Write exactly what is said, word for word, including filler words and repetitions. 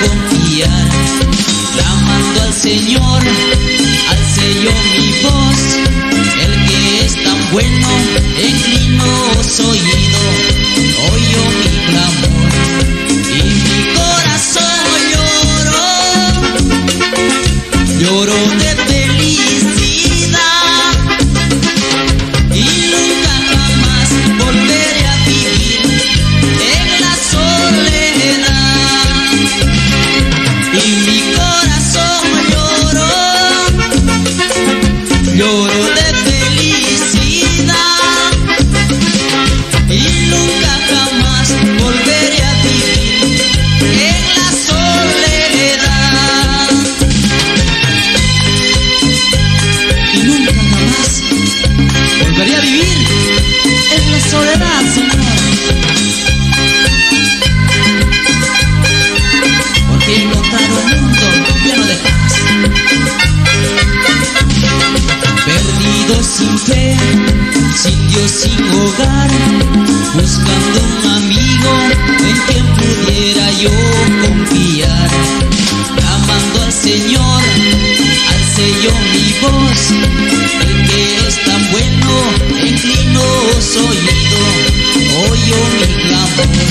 confiar. Clamando al Señor, alcé yo mi voz. El que es tan bueno, inclinó su oído, oyó mi clamor y mi corazón lloró, lloró de felicidad y nunca jamás volveré a vivir en la soledad. Y mi corazón lloró, lloró de felicidad y nunca jamás volveré a vivir en la soledad. Y nunca jamás volveré a vivir en la soledad, Señor, porque he encontrado un mundo lleno de paz. Perdido sin fe, sin Dios, sin hogar, buscando un amigo en quien pudiera yo confiar. Clamando al Señor, alcé yo mi voz. El que es tan bueno, inclinó su oído, oyó mi clamor